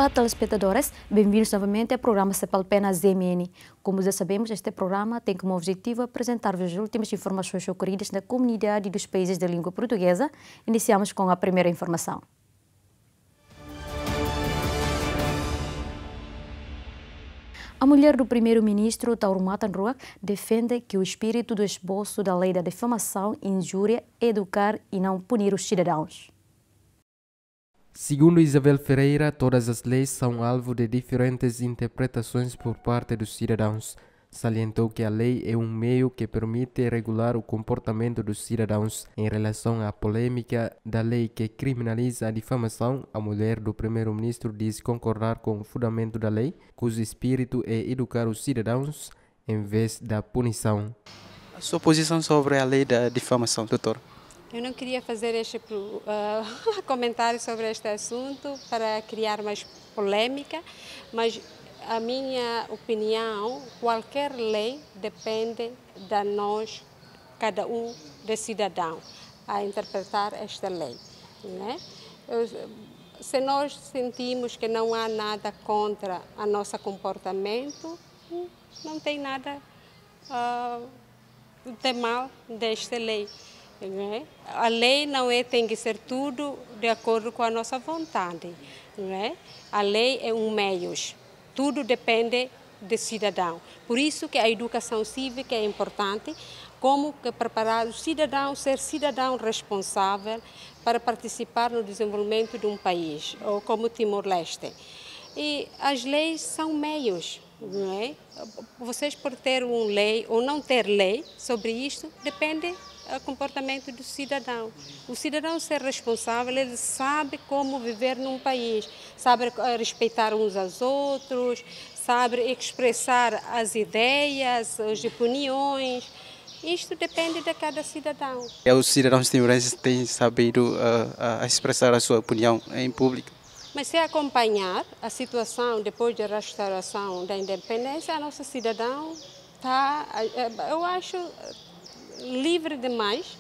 Olá, telespectadores. Bem-vindos novamente ao programa Cepalpena ZMN. Como já sabemos, este programa tem como objetivo apresentar-vos as últimas informações ocorridas na comunidade dos países da língua portuguesa. Iniciamos com a primeira informação. A mulher do primeiro-ministro, Tauro Matanruak, defende que o espírito do esboço da lei da difamação e injúria é educar e não punir os cidadãos. Segundo Isabel Ferreira, todas as leis são alvo de diferentes interpretações por parte dos cidadãos. Salientou que a lei é um meio que permite regular o comportamento dos cidadãos. Em relação à polêmica da lei que criminaliza a difamação, a mulher do primeiro-ministro diz concordar com o fundamento da lei, cujo espírito é educar os cidadãos em vez da punição. A sua posição sobre a lei da difamação, doutor? Eu não queria fazer este comentário sobre este assunto para criar mais polêmica, mas a minha opinião, qualquer lei depende de nós, cada um de cidadão, a interpretar esta lei, né? Se nós sentimos que não há nada contra o nosso comportamento, não tem nada de mal desta lei. Né? A lei não tem que ser tudo de acordo com a nossa vontade. Né? A lei é um meio, tudo depende do cidadão. Por isso que a educação cívica é importante, como que preparar o cidadão, ser cidadão responsável para participar no desenvolvimento de um país, ou como Timor-Leste. E as leis são meios. Não é? Vocês por ter uma lei ou não ter lei sobre isto, depende o comportamento do cidadão. O cidadão ser responsável, ele sabe como viver num país, sabe respeitar uns aos outros, sabe expressar as ideias, as opiniões. Isto depende de cada cidadão. Os cidadãos timorenses têm sabido expressar a sua opinião em público. Mas se acompanhar a situação depois da restauração da independência, a nossa cidadão está, eu acho, livre demais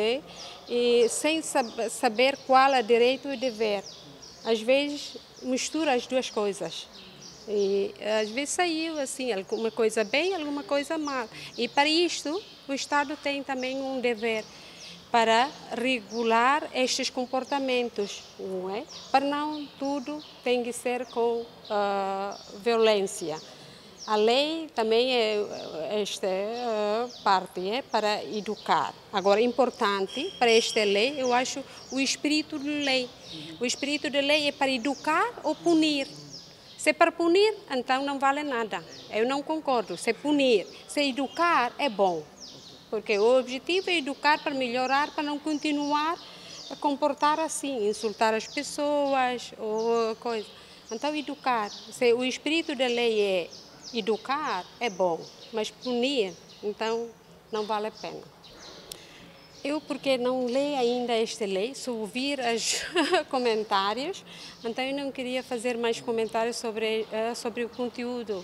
e sem saber qual é direito e dever. Às vezes mistura as duas coisas. E às vezes saiu assim, alguma coisa bem, alguma coisa mal. E para isto o Estado tem também um dever para regular estes comportamentos, não é? Para não tudo tem que ser com violência. A lei também esta parte para educar. Agora, importante para esta lei, eu acho o espírito de lei. O espírito de lei é para educar ou punir. Se é para punir, então não vale nada. Eu não concordo. Se punir, se educar é bom. Porque o objetivo é educar para melhorar, para não continuar a comportar assim, insultar as pessoas ou coisa. Então, educar. Se o espírito da lei é educar, é bom, mas punir, então, não vale a pena. Eu, porque não leio ainda esta lei, só ouvir os comentários, então eu não queria fazer mais comentários sobre o conteúdo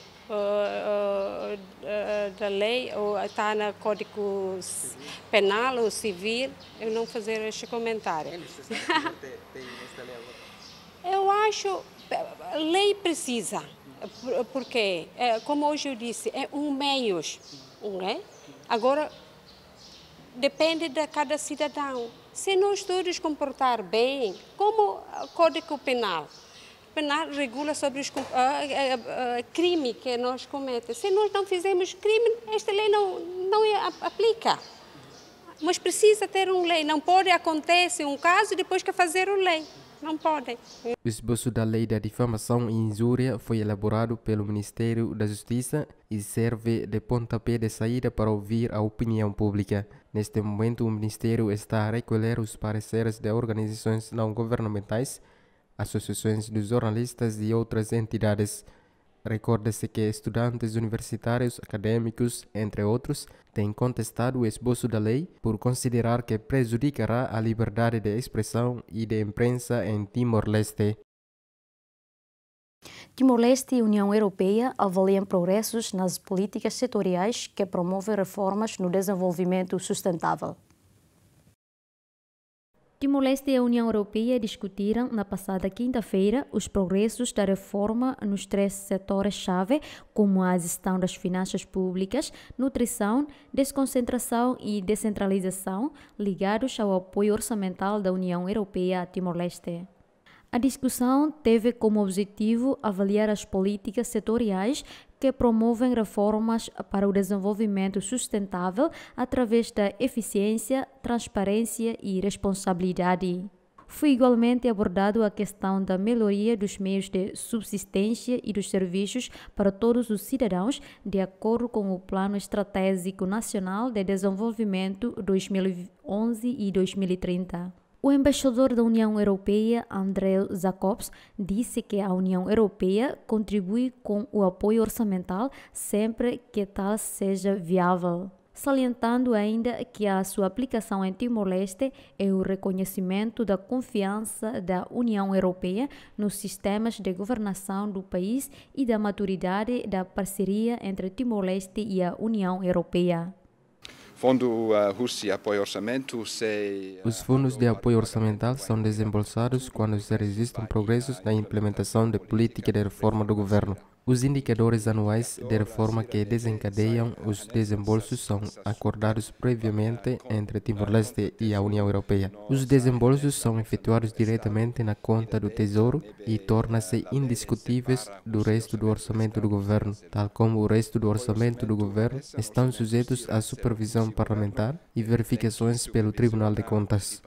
da lei, ou está no Código Penal ou Civil, eu não fazer este comentário. Eu acho a lei precisa, porque, como hoje eu disse, é um meio, não é? Agora, depende de cada cidadão. Se nós todos comportar bem, como o Código Penal, regula sobre os crime que nós cometemos. Se nós não fizermos crime, esta lei não aplica. Mas precisa ter uma lei. Não pode acontecer um caso depois que fazer uma lei. Não pode. O esboço da lei da difamação e injúria foi elaborado pelo Ministério da Justiça e serve de pontapé de saída para ouvir a opinião pública. Neste momento, o Ministério está a recolher os pareceres de organizações não governamentais, associações de jornalistas e outras entidades. Recorda-se que estudantes universitários, acadêmicos, entre outros, têm contestado o esboço da lei por considerar que prejudicará a liberdade de expressão e de imprensa em Timor-Leste. Timor-Leste e União Europeia avaliam progressos nas políticas setoriais que promovem reformas no desenvolvimento sustentável. Timor-Leste e a União Europeia discutiram na passada quinta-feira os progressos da reforma nos 3 setores-chave, como a gestão das finanças públicas, nutrição, desconcentração e descentralização, ligados ao apoio orçamental da União Europeia a Timor-Leste. A discussão teve como objetivo avaliar as políticas setoriais que promovem reformas para o desenvolvimento sustentável através da eficiência, transparência e responsabilidade. Foi igualmente abordado a questão da melhoria dos meios de subsistência e dos serviços para todos os cidadãos, de acordo com o Plano Estratégico Nacional de Desenvolvimento 2011 e 2030. O embaixador da União Europeia, Andrej Jacobs, disse que a União Europeia contribui com o apoio orçamental sempre que tal seja viável, salientando ainda que a sua aplicação em Timor-Leste é o reconhecimento da confiança da União Europeia nos sistemas de governação do país e da maturidade da parceria entre Timor-Leste e a União Europeia. Os fundos de apoio orçamental são desembolsados quando se registram progressos na implementação de política de reforma do governo. Os indicadores anuais de reforma que desencadeiam os desembolsos são acordados previamente entre Timor-Leste e a União Europeia. Os desembolsos são efetuados diretamente na conta do Tesouro e tornam-se indiscutíveis do resto do orçamento do governo, tal como o resto do orçamento do governo estão sujeitos à supervisão parlamentar e verificações pelo Tribunal de Contas.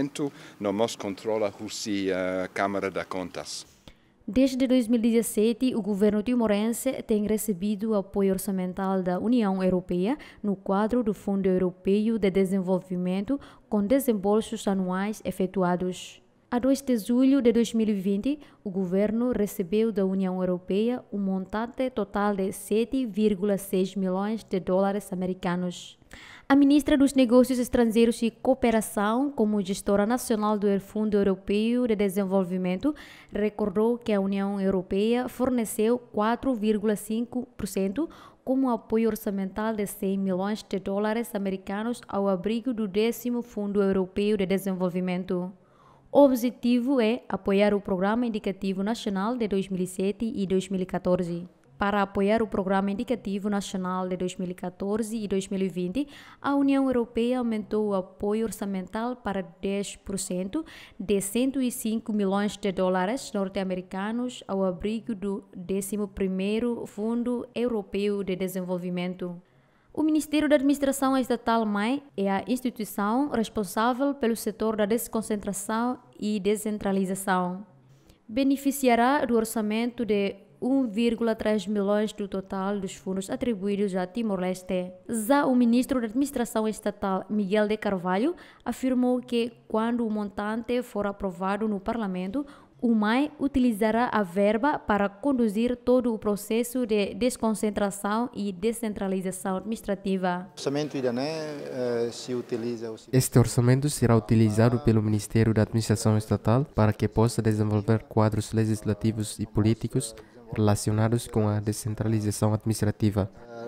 Desde 2017, o governo timorense tem recebido apoio orçamental da União Europeia no quadro do Fundo Europeu de Desenvolvimento, com desembolsos anuais efetuados. A 2 de julho de 2020, o governo recebeu da União Europeia um montante total de 7,6 milhões de dólares americanos. A ministra dos Negócios Estrangeiros e Cooperação, como gestora nacional do Fundo Europeu de Desenvolvimento, recordou que a União Europeia forneceu 4,5% como apoio orçamental de 100 milhões de dólares americanos ao abrigo do 10º Fundo Europeu de Desenvolvimento. O objetivo é apoiar o Programa Indicativo Nacional de 2007 e 2014. Para apoiar o Programa Indicativo Nacional de 2014 e 2020, a União Europeia aumentou o apoio orçamental para 10% de 105 milhões de dólares norte-americanos ao abrigo do 11º Fundo Europeu de Desenvolvimento. O Ministério da Administração Estatal MAI é a instituição responsável pelo setor da desconcentração e descentralização. Beneficiará do orçamento de 1,3 milhões do total dos fundos atribuídos a Timor-Leste. Já o ministro da Administração Estatal, Miguel de Carvalho, afirmou que, quando o montante for aprovado no Parlamento, o MAI utilizará a verba para conduzir todo o processo de desconcentração e descentralização administrativa. Este orçamento será utilizado pelo Ministério da Administração Estatal para que possa desenvolver quadros legislativos e políticos relacionados com a descentralização administrativa.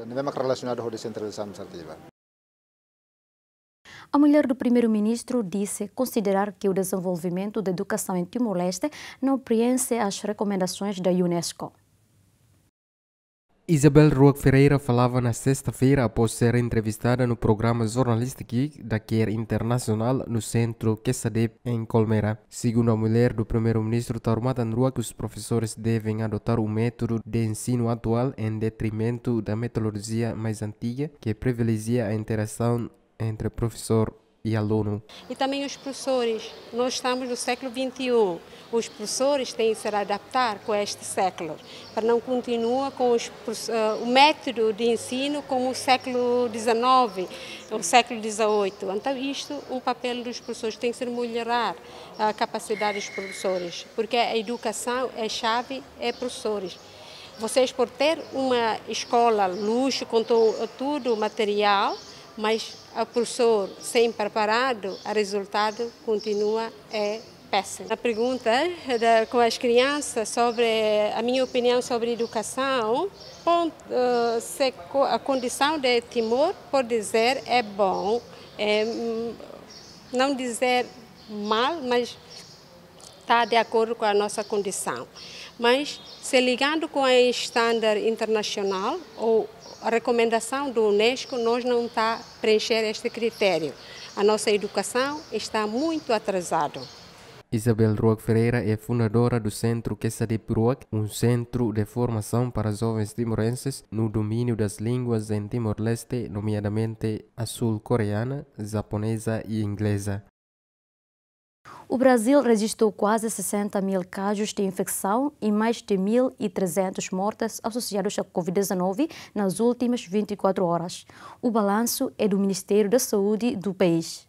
A mulher do primeiro-ministro disse considerar que o desenvolvimento da educação em Timor-Leste não preenche as recomendações da Unesco. Isabel Roque Ferreira falava na sexta-feira após ser entrevistada no programa jornalístico da Care Internacional no centro Quesadep, em Colmeira. Segundo a mulher do primeiro-ministro Taurumatan Ruak, os professores devem adotar o método de ensino atual em detrimento da metodologia mais antiga, que privilegia a interação entre professor e aluno. E também os professores, nós estamos no século XXI, os professores têm que se adaptar com este século, para não continuar com o método de ensino como o século XIX, o século XVIII. Então isto, o papel dos professores tem que ser melhorar a capacidade dos professores, porque a educação é chave, é professores. Vocês por ter uma escola luxo com tudo material, mas o professor sem preparado, o resultado continua péssimo. A pergunta com as crianças sobre a minha opinião sobre educação, a condição de Timor, por dizer, é bom, não dizer mal, mas está de acordo com a nossa condição. Mas, se ligando com a estándar internacional ou a recomendação do Unesco, nós não está a preencher este critério. A nossa educação está muito atrasada. Isabel Ruac Ferreira é fundadora do Centro Quesadip Ruac, um centro de formação para jovens timorenses no domínio das línguas em Timor-Leste, nomeadamente a sul-coreana, japonesa e inglesa. O Brasil registrou quase 60 mil casos de infecção e mais de 1.300 mortes associados à Covid-19 nas últimas 24 horas. O balanço é do Ministério da Saúde do país.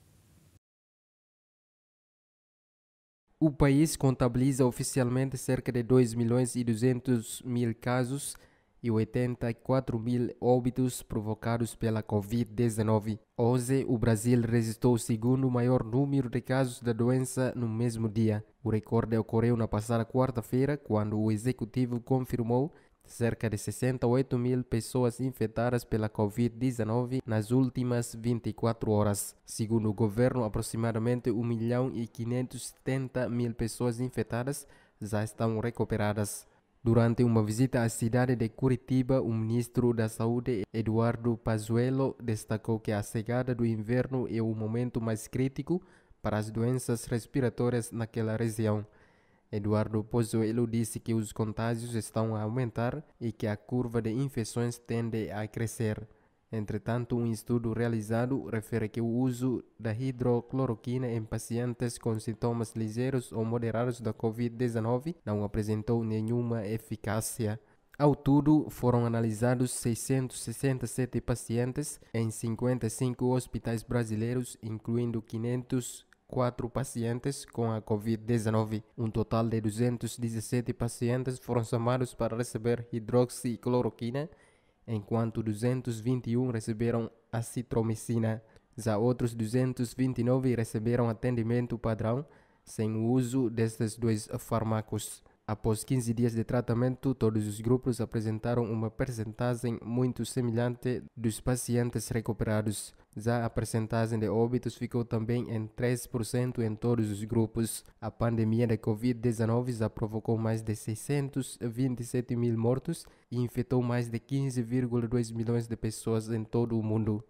O país contabiliza oficialmente cerca de 2.200.000 casos e 84 mil óbitos provocados pela Covid-19. Hoje, o Brasil registrou o segundo maior número de casos da doença no mesmo dia. O recorde ocorreu na passada quarta-feira, quando o executivo confirmou cerca de 68 mil pessoas infectadas pela Covid-19 nas últimas 24 horas. Segundo o governo, aproximadamente 1.570.000 pessoas infectadas já estão recuperadas. Durante uma visita à cidade de Curitiba, o ministro da Saúde, Eduardo Pazuello, destacou que a chegada do inverno é o momento mais crítico para as doenças respiratórias naquela região. Eduardo Pazuello disse que os contágios estão a aumentar e que a curva de infecções tende a crescer. Entretanto, um estudo realizado refere que o uso da hidrocloroquina em pacientes com sintomas ligeiros ou moderados da Covid-19 não apresentou nenhuma eficácia. Ao todo, foram analisados 667 pacientes em 55 hospitais brasileiros, incluindo 504 pacientes com a Covid-19. Um total de 217 pacientes foram chamados para receber hidroxicloroquina, enquanto 221 receberam acitromicina. Já outros 229 receberam atendimento padrão sem o uso destes dois fármacos. Após 15 dias de tratamento, todos os grupos apresentaram uma percentagem muito semelhante dos pacientes recuperados. Já a percentagem de óbitos ficou também em 3% em todos os grupos. A pandemia da Covid-19 já provocou mais de 627 mil mortos e infectou mais de 15,2 milhões de pessoas em todo o mundo.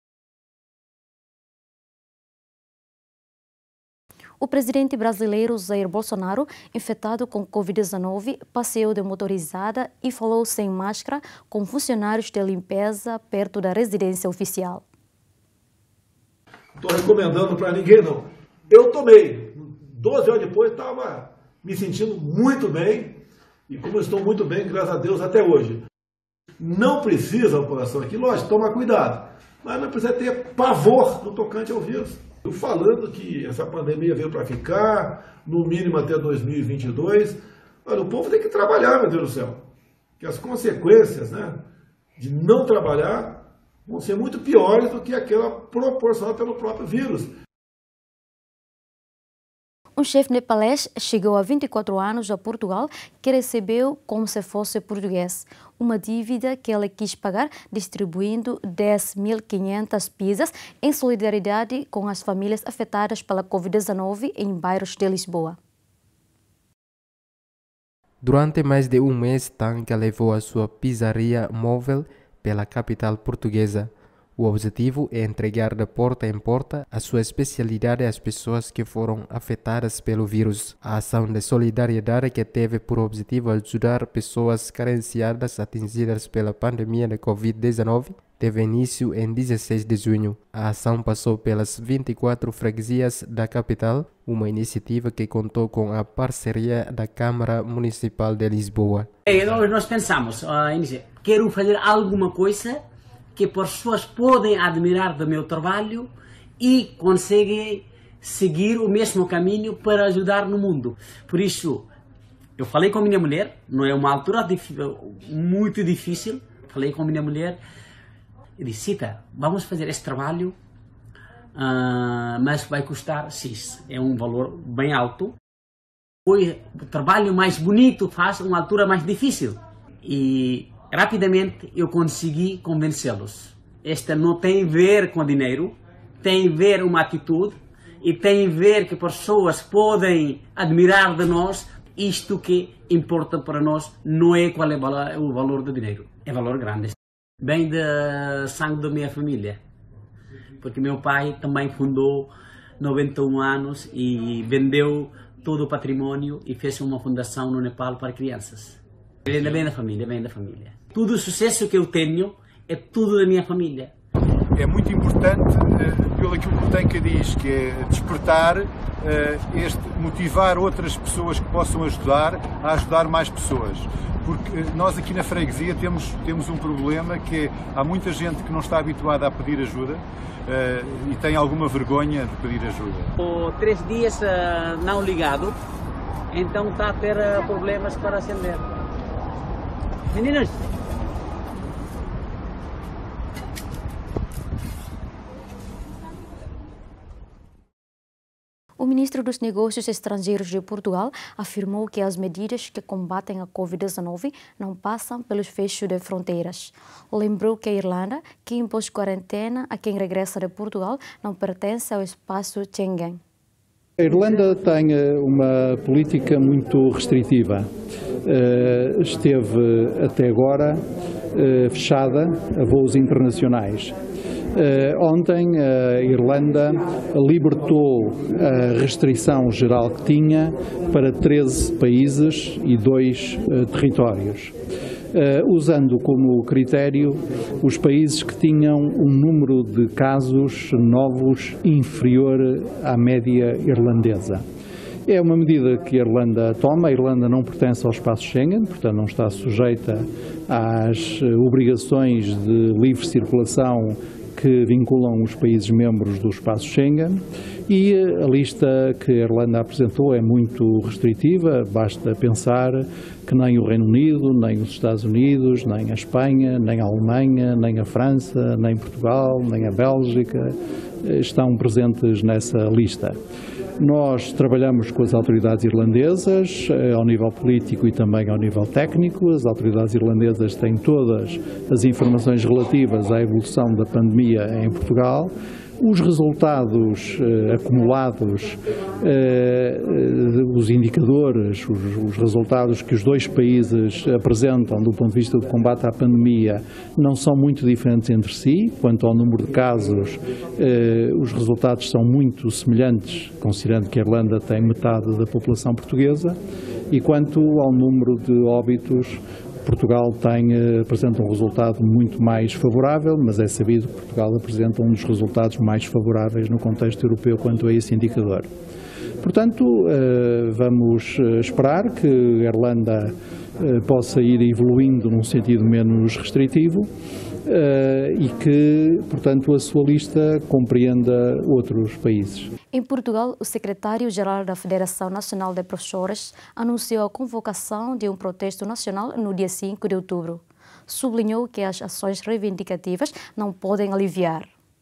O presidente brasileiro Jair Bolsonaro, infectado com Covid-19, passeou de motorizada e falou sem máscara com funcionários de limpeza perto da residência oficial. Estou recomendando para ninguém, não. Eu tomei. 12 horas depois estava me sentindo muito bem e como eu estou muito bem, graças a Deus, até hoje. Não precisa a população aqui, lógico, tomar cuidado, mas não precisa ter pavor no tocante ao vírus. Eu falando que essa pandemia veio para ficar, no mínimo até 2022, olha, o povo tem que trabalhar, meu Deus do céu. Que as consequências, né, de não trabalhar vão ser muito piores do que aquela proporcionada pelo próprio vírus. Um chefe nepalês chegou há 24 anos a Portugal que recebeu como se fosse português uma dívida que ele quis pagar distribuindo 10.500 pizzas em solidariedade com as famílias afetadas pela Covid-19 em bairros de Lisboa. Durante mais de um mês, Tanka levou a sua pizzaria móvel pela capital portuguesa. O objetivo é entregar de porta em porta a sua especialidade às pessoas que foram afetadas pelo vírus. A ação de solidariedade, que teve por objetivo ajudar pessoas carenciadas atingidas pela pandemia de Covid-19, teve início em 16 de junho. A ação passou pelas 24 freguesias da capital, uma iniciativa que contou com a parceria da Câmara Municipal de Lisboa. Nós pensamos, quero fazer alguma coisa que as pessoas podem admirar do meu trabalho e conseguem seguir o mesmo caminho para ajudar no mundo. Por isso, eu falei com minha mulher, não é uma altura muito difícil, falei com minha mulher e disse, Cita, vamos fazer este trabalho, mas vai custar X, é um valor bem alto. Foi o trabalho mais bonito, faz uma altura mais difícil. E rapidamente eu consegui convencê-los. Esta não tem a ver com dinheiro, tem a ver uma atitude e tem a ver que pessoas podem admirar de nós. Isto que importa para nós não é qual é o valor do dinheiro, é valor grande. Vem do sangue da minha família, porque meu pai também fundou 91 anos e vendeu todo o patrimônio e fez uma fundação no Nepal para crianças. Vem da família. Todo o sucesso que eu tenho é tudo da minha família. É muito importante, pelo aquilo que o Tenca diz, que é despertar, motivar outras pessoas que possam ajudar a ajudar mais pessoas. Porque nós aqui na freguesia temos um problema que é, há muita gente que não está habituada a pedir ajuda e tem alguma vergonha de pedir ajuda. 3 dias não ligado, então está a ter problemas para acender. Meninas! O ministro dos Negócios Estrangeiros de Portugal afirmou que as medidas que combatem a Covid-19 não passam pelos fechos de fronteiras. Lembrou que a Irlanda, que impôs quarentena a quem regressa de Portugal, não pertence ao espaço Schengen. A Irlanda tem uma política muito restritiva. Esteve até agora fechada a voos internacionais. Ontem a Irlanda libertou a restrição geral que tinha para 13 países e 2 territórios, usando como critério os países que tinham um número de casos novos inferior à média irlandesa. É uma medida que a Irlanda toma. A Irlanda não pertence ao espaço Schengen, portanto não está sujeita às obrigações de livre circulação que vinculam os países membros do espaço Schengen, e a lista que a Irlanda apresentou é muito restritiva. Basta pensar que nem o Reino Unido, nem os Estados Unidos, nem a Espanha, nem a Alemanha, nem a França, nem Portugal, nem a Bélgica estão presentes nessa lista. Nós trabalhamos com as autoridades irlandesas, ao nível político e também ao nível técnico. As autoridades irlandesas têm todas as informações relativas à evolução da pandemia em Portugal. Os resultados acumulados, os indicadores, os resultados que os 2 países apresentam do ponto de vista do combate à pandemia não são muito diferentes entre si. Quanto ao número de casos, os resultados são muito semelhantes, considerando que a Irlanda tem metade da população portuguesa, e quanto ao número de óbitos, Portugal apresenta um resultado muito mais favorável, mas é sabido que Portugal apresenta um dos resultados mais favoráveis no contexto europeu quanto a esse indicador. Portanto, vamos esperar que a Irlanda possa ir evoluindo num sentido menos restritivo e que, portanto, a sua lista compreenda outros países. Em Portugal, o secretário-geral da Federação Nacional de Professores anunciou a convocação de um protesto nacional no dia 5 de outubro. Sublinhou que as ações reivindicativas não podem aliviar.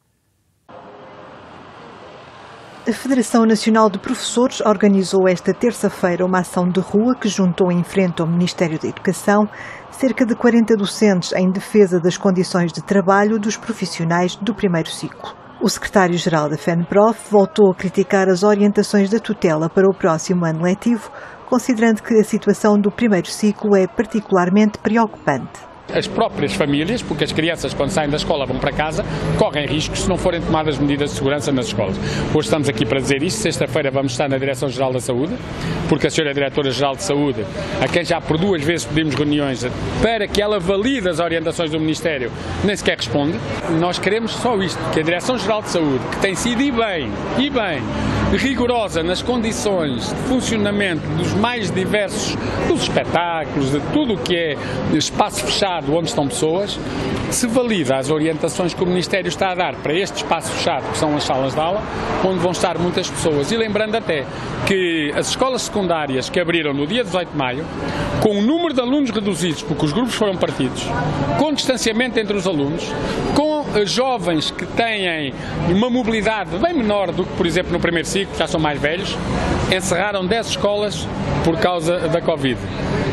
A Federação Nacional de Professores organizou esta terça-feira uma ação de rua que juntou em frente ao Ministério da Educação cerca de 40 docentes em defesa das condições de trabalho dos profissionais do primeiro ciclo. O secretário-geral da FENPROF voltou a criticar as orientações da tutela para o próximo ano letivo, considerando que a situação do primeiro ciclo é particularmente preocupante. As próprias famílias, porque as crianças quando saem da escola vão para casa, correm riscos se não forem tomadas medidas de segurança nas escolas. Hoje estamos aqui para dizer isto. Sexta-feira vamos estar na Direção-Geral da Saúde, porque a senhora Diretora-Geral de Saúde, a quem já por 2 vezes pedimos reuniões para que ela valide as orientações do Ministério, nem sequer responde. Nós queremos só isto, que a Direção-Geral de Saúde, que tem sido e bem, rigorosa nas condições de funcionamento dos mais diversos, dos espetáculos, de tudo o que é espaço fechado onde estão pessoas, se valida as orientações que o Ministério está a dar para este espaço fechado, que são as salas de aula, onde vão estar muitas pessoas. E lembrando até que as escolas secundárias que abriram no dia 18 de maio, com um número de alunos reduzidos, porque os grupos foram partidos, com distanciamento entre os alunos, com jovens que têm uma mobilidade bem menor do que, por exemplo, no primeiro ciclo, que já são mais velhos, encerraram 10 escolas por causa da Covid.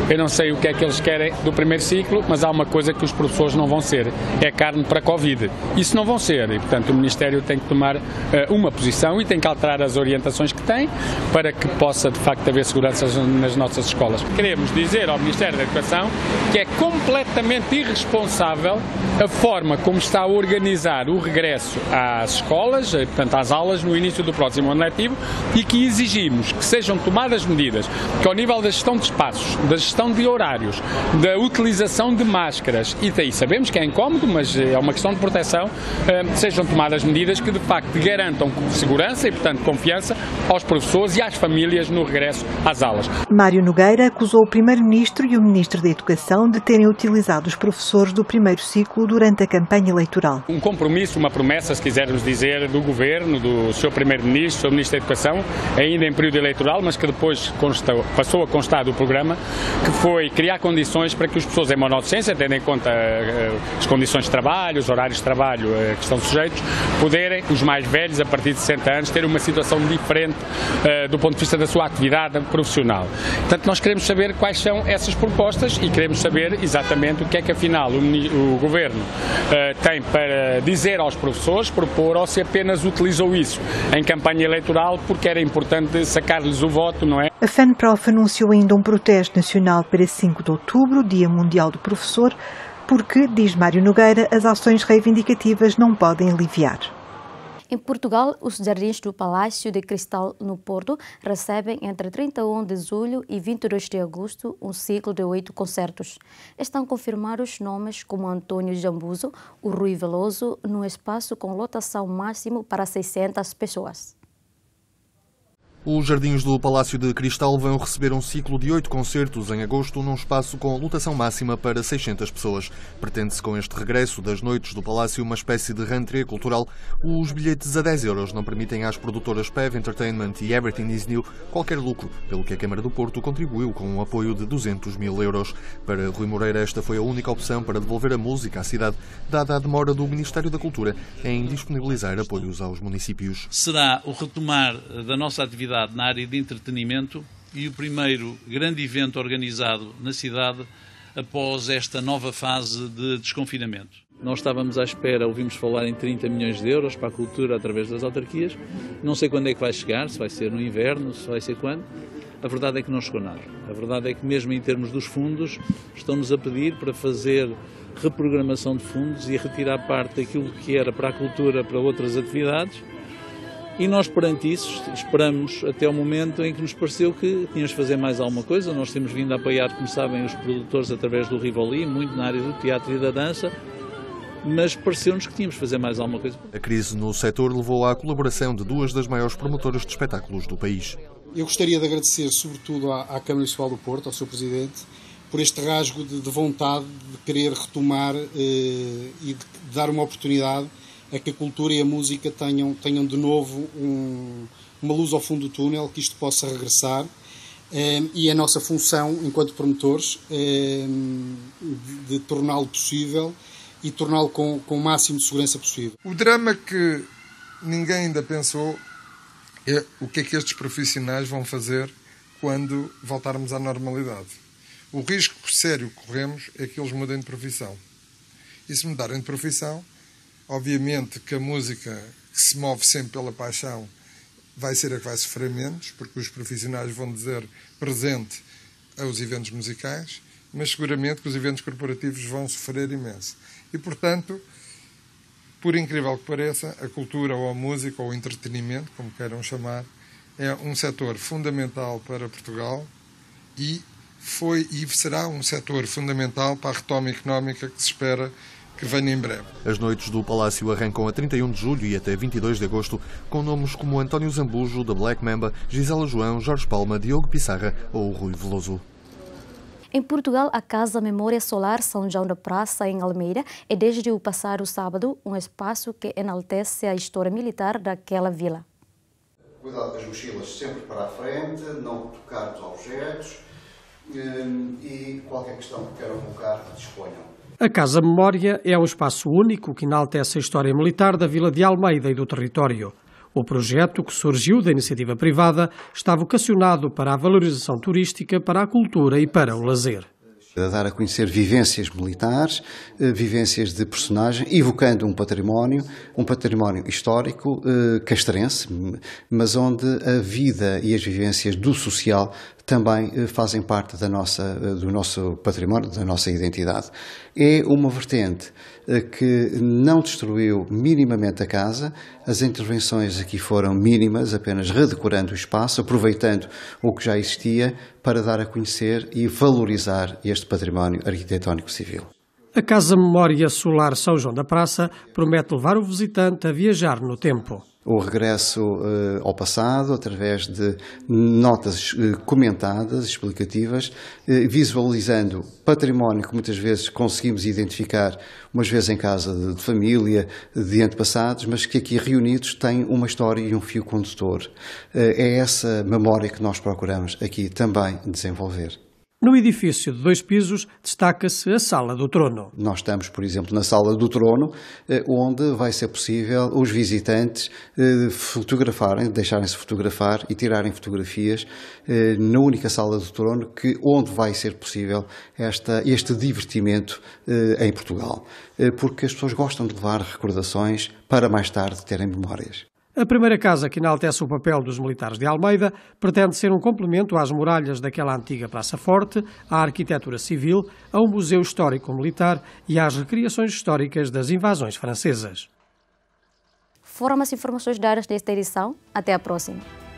Eu não sei o que é que eles querem do primeiro ciclo, mas há uma coisa que os professores não vão ser, é carne para Covid. Isso não vão ser e, portanto, o Ministério tem que tomar uma posição e tem que alterar as orientações que tem para que possa, de facto, haver segurança nas nossas escolas. Queremos dizer ao Ministério da Educação que é completamente irresponsável a forma como está a organizar o regresso às escolas, portanto, às aulas, no início do próximo ano letivo e que exigimos que sejam tomadas medidas que, ao nível da gestão de espaços, da gestão de horários, da utilização de máscaras, e daí sabemos que é incómodo, mas é uma questão de proteção, sejam tomadas medidas que, de facto, garantam segurança e, portanto, confiança aos professores e às famílias no regresso às aulas. Mário Nogueira acusou o Primeiro-Ministro e o Ministro da Educação de terem utilizado os professores do primeiro ciclo durante a campanha eleitoral. Um compromisso, uma promessa, se quisermos dizer, do Governo, do Sr. Primeiro-Ministro, do Sr. Ministro da Educação, ainda em período eleitoral, mas que depois passou a constar do programa, que foi criar condições para que as pessoas em monodocência, tendo em conta as condições de trabalho, os horários de trabalho que estão sujeitos, poderem, os mais velhos, a partir de 60 anos, ter uma situação diferente do ponto de vista da sua atividade profissional. Portanto, nós queremos saber quais são essas propostas e queremos saber exatamente o que é que, afinal, o Governo tem para dizer aos professores, propor, ou se apenas utilizou isso em campanha eleitoral porque era importante sacar-lhes o voto, não é? A FENPROF anunciou ainda um protesto nacional para 5 de outubro, Dia Mundial do Professor, porque, diz Mário Nogueira, as ações reivindicativas não podem aliviar. Em Portugal, os jardins do Palácio de Cristal, no Porto, recebem entre 31 de julho e 22 de agosto um ciclo de 8 concertos. Estão confirmados nomes como António Zambuzo, o Rui Veloso, num espaço com lotação máximo para 600 pessoas. Os Jardins do Palácio de Cristal vão receber um ciclo de 8 concertos em agosto num espaço com lotação máxima para 600 pessoas. Pretende-se com este regresso das noites do Palácio uma espécie de rentrée cultural. Os bilhetes a 10 € não permitem às produtoras PEV Entertainment e Everything is New qualquer lucro, pelo que a Câmara do Porto contribuiu com um apoio de 200 mil €. Para Rui Moreira, esta foi a única opção para devolver a música à cidade, dada a demora do Ministério da Cultura em disponibilizar apoios aos municípios. Será o retomar da nossa atividade na área de entretenimento e o primeiro grande evento organizado na cidade após esta nova fase de desconfinamento. Nós estávamos à espera, ouvimos falar em 30 milhões de euros para a cultura através das autarquias. Não sei quando é que vai chegar, se vai ser no inverno, se vai ser quando. A verdade é que não chegou nada. A verdade é que mesmo em termos dos fundos, estão-nos a pedir para fazer reprogramação de fundos e a retirar parte daquilo que era para a cultura para outras atividades. E nós, perante isso, esperamos até o momento em que nos pareceu que tínhamos de fazer mais alguma coisa. Nós temos vindo a apoiar, como sabem, os produtores através do Rivoli, muito na área do teatro e da dança, mas pareceu-nos que tínhamos de fazer mais alguma coisa. A crise no setor levou à colaboração de duas das maiores promotoras de espetáculos do país. Eu gostaria de agradecer, sobretudo, à Câmara Municipal do Porto, ao Sr. Presidente, por este rasgo de vontade de querer retomar e de dar uma oportunidade a que a cultura e a música tenham de novo uma luz ao fundo do túnel, que isto possa regressar. E a nossa função, enquanto promotores, de torná-lo possível e torná-lo com o máximo de segurança possível. O drama que ninguém ainda pensou é o que é que estes profissionais vão fazer quando voltarmos à normalidade. O risco sério que corremos é que eles mudem de profissão. E se mudarem de profissão, obviamente que a música, que se move sempre pela paixão, vai ser a que vai sofrer menos, porque os profissionais vão dizer presente aos eventos musicais, mas seguramente que os eventos corporativos vão sofrer imenso. E, portanto, por incrível que pareça, a cultura ou a música ou o entretenimento, como queiram chamar, é um setor fundamental para Portugal e será um setor fundamental para a retoma económica que se espera que venha em breve. As noites do Palácio arrancam a 31 de julho e até 22 de agosto, com nomes como António Zambujo, da Black Mamba, Gisela João, Jorge Palma, Diogo Pissarra ou Rui Veloso. Em Portugal, a Casa Memória Solar São João da Praça, em Almeida, é desde o passado sábado um espaço que enaltece a história militar daquela vila. Cuidado com as mochilas sempre para a frente, não tocar os objetos e qualquer questão que queiram colocar, disponham. A Casa Memória é um espaço único que enaltece a história militar da vila de Almeida e do território. O projeto, que surgiu da iniciativa privada, está vocacionado para a valorização turística, para a cultura e para o lazer. A dar a conhecer vivências militares, vivências de personagem, evocando um património histórico castrense, mas onde a vida e as vivências do social também fazem parte do nosso património, da nossa identidade. É uma vertente que não destruiu minimamente a casa, as intervenções aqui foram mínimas, apenas redecorando o espaço, aproveitando o que já existia para dar a conhecer e valorizar este património arquitetónico civil. A Casa Memória Solar São João da Praça promete levar o visitante a viajar no tempo. O regresso ao passado, através de notas comentadas, explicativas, visualizando património que muitas vezes conseguimos identificar, umas vezes em casa de família, de antepassados, mas que aqui reunidos têm uma história e um fio condutor. É essa memória que nós procuramos aqui também desenvolver. No edifício de 2 pisos destaca-se a Sala do Trono. Nós estamos, por exemplo, na Sala do Trono, onde vai ser possível os visitantes fotografarem, deixarem-se fotografar e tirarem fotografias na única Sala do Trono, onde vai ser possível este divertimento em Portugal. Porque as pessoas gostam de levar recordações para mais tarde terem memórias. A primeira casa que enaltece o papel dos militares de Almeida pretende ser um complemento às muralhas daquela antiga Praça Forte, à arquitetura civil, ao Museu Histórico Militar e às recriações históricas das invasões francesas. Foram as informações dadas nesta edição. Até a próxima.